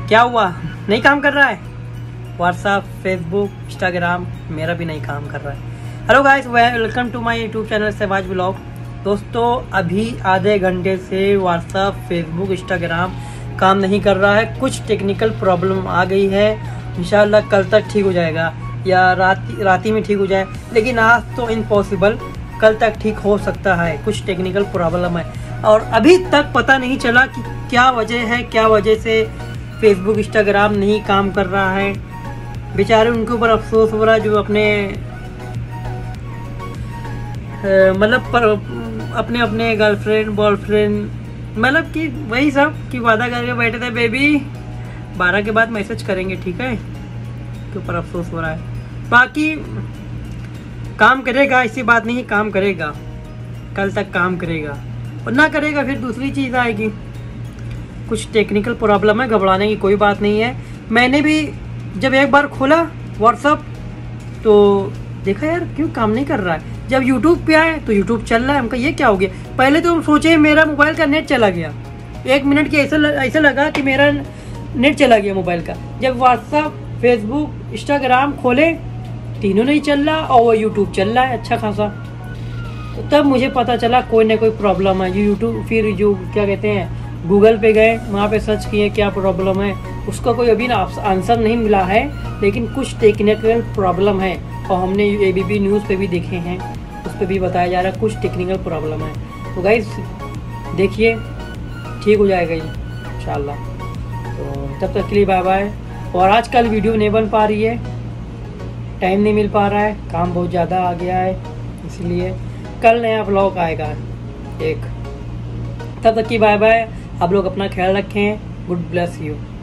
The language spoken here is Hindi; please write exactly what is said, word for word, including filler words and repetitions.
क्या हुआ, नहीं काम कर रहा है? व्हाट्सएप, फेसबुक, इंस्टाग्राम मेरा भी नहीं काम कर रहा है। Hello guys, welcome to my YouTube channel Sahwaj vlog. दोस्तों अभी आधे घंटे से व्हाट्सएप, फेसबुक, इंस्टाग्राम काम नहीं कर रहा है। कुछ टेक्निकल प्रॉब्लम आ गई है। इंशाल्लाह कल तक ठीक हो जाएगा या रात राती में ठीक हो जाए, लेकिन आज तो इम्पॉसिबल, कल तक ठीक हो सकता है। कुछ टेक्निकल प्रॉब्लम है और अभी तक पता नहीं चला कि क्या वजह है, क्या वजह से फेसबुक, इंस्टाग्राम नहीं काम कर रहा है। बेचारे उनके ऊपर अफसोस हो रहा है जो अपने मतलब अपने अपने गर्लफ्रेंड, बॉयफ्रेंड, मतलब कि वही सब कि वादा करके बैठे थे बेबी बारह के बाद मैसेज करेंगे, ठीक है, के ऊपर अफसोस हो रहा है। बाकी काम करेगा, ऐसी बात नहीं, काम करेगा, कल तक काम करेगा और ना करेगा फिर दूसरी चीज़ आएगी। कुछ टेक्निकल प्रॉब्लम है, घबराने की कोई बात नहीं है। मैंने भी जब एक बार खोला व्हाट्सअप तो देखा यार क्यों काम नहीं कर रहा है। जब यूट्यूब पे आए तो यूट्यूब चल रहा है। हमका ये क्या हो गया? पहले तो हम सोचे मेरा मोबाइल का नेट चला गया, एक मिनट के ऐसा ऐसा लगा कि मेरा नेट चला गया मोबाइल का। जब व्हाट्सअप, फेसबुक, इंस्टाग्राम खोले तीनों नहीं चल रहा और वो यूट्यूब चल रहा है अच्छा खासा। तो तब मुझे पता चला कोई ना कोई प्रॉब्लम है। यूट्यूब फिर जो क्या कहते हैं गूगल पे गए, वहाँ पे सर्च किए क्या प्रॉब्लम है। उसका कोई अभी ना आंसर नहीं मिला है, लेकिन कुछ टेक्निकल प्रॉब्लम है और हमने ए बी पी न्यूज़ पे भी देखे हैं, उस पर भी बताया जा रहा है कुछ टेक्निकल प्रॉब्लम है। तो गाइस देखिए ठीक हो जाएगा ये इंशाल्लाह। तो तब तक के लिए बाय बाय। और आजकल वीडियो नहीं बन पा रही है, टाइम नहीं मिल पा रहा है, काम बहुत ज़्यादा आ गया है, इसलिए कल नया व्लॉग आएगा एक। तब तक की बाय बाय। आप लोग अपना ख्याल रखें। Good bless you.